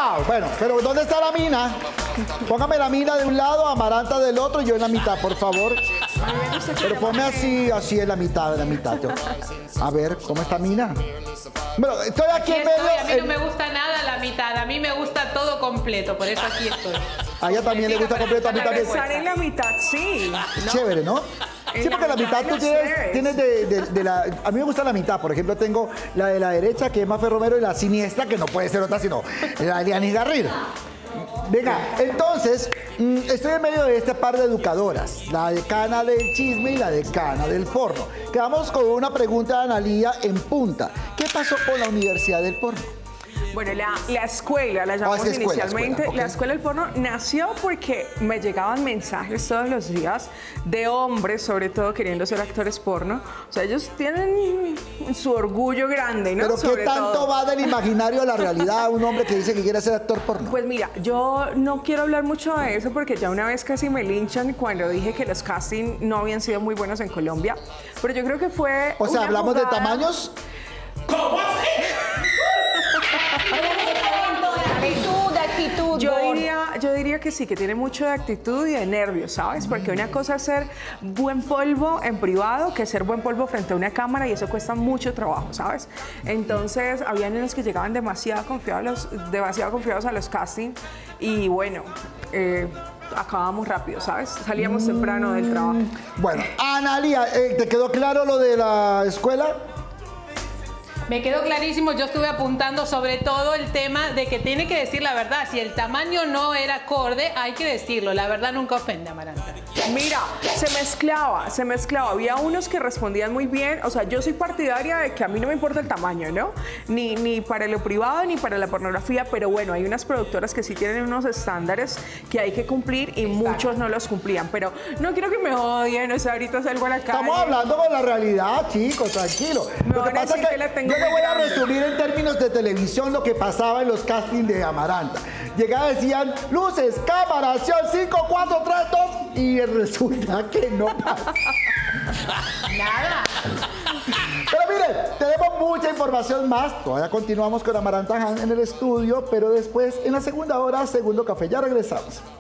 ¡Wow! Bueno, pero ¿dónde está la mina? Póngame la mina de un lado, Amaranta del otro y yo en la mitad, por favor. Pero ponme así en la mitad, A ver, ¿cómo está Mina? Bueno, estoy aquí en medio. A mí no me gusta nada la mitad, a mí me gusta todo completo, por eso aquí estoy. A ella también le gusta completo, a mí también. Estar en la mitad, sí. Chévere, ¿no? Sí, porque la mitad tú tienes de la... A mí me gusta la mitad, por ejemplo, tengo la de la derecha, que es Mafe Romero, y la siniestra, que no puede ser otra, sino la de Lianis Garrido. Venga, entonces, estoy en medio de este par de educadoras, la decana del chisme y la decana del porno. Quedamos con una pregunta de Analía en punta. ¿Qué pasó con la Universidad del Porno? Bueno, la escuela, la llamamos inicialmente. La escuela del porno nació porque me llegaban mensajes todos los días de hombres, sobre todo queriendo ser actores porno. O sea, ellos tienen su orgullo grande, ¿no? Pero ¿qué tanto va del imaginario a la realidad un hombre que dice que quiere ser actor porno? Pues mira, yo no quiero hablar mucho de eso porque ya una vez casi me linchan cuando dije que los castings no habían sido muy buenos en Colombia. Pero yo creo que fue O sea, ¿hablamos de tamaños? ¿Cómo así? Yo diría que sí, que tiene mucho de actitud y de nervios, ¿sabes? Porque una cosa es ser buen polvo en privado que ser buen polvo frente a una cámara y eso cuesta mucho trabajo, ¿sabes? Entonces, había niños que llegaban demasiado confiados a los castings y bueno, acabábamos rápido, ¿sabes? Salíamos temprano del trabajo. Bueno, Analía, ¿te quedó claro lo de la escuela? Me quedó clarísimo, yo estuve apuntando sobre todo el tema de que tiene que decir la verdad. Si el tamaño no era acorde, hay que decirlo. La verdad nunca ofende, Amaranta. Mira, se mezclaba. Había unos que respondían muy bien. O sea, yo soy partidaria de que a mí no me importa el tamaño, ¿no? Ni para lo privado ni para la pornografía. Pero bueno, hay unas productoras que sí tienen unos estándares que hay que cumplir y muchos no los cumplían. Pero no quiero que me odien, o sea, ahorita salgo a la calle. Estamos hablando con la realidad, chicos, tranquilo. Lo que pasa es que yo le voy a resumir en términos de televisión lo que pasaba en los castings de Amaranta. Llegaba, decían, luces, cámara, acción, 5, 4, 3, 2, y resulta que no pasa nada. Pero miren, tenemos mucha información más. Todavía continuamos con Amaranta Han en el estudio, pero después, en la segunda hora, segundo café. Ya regresamos.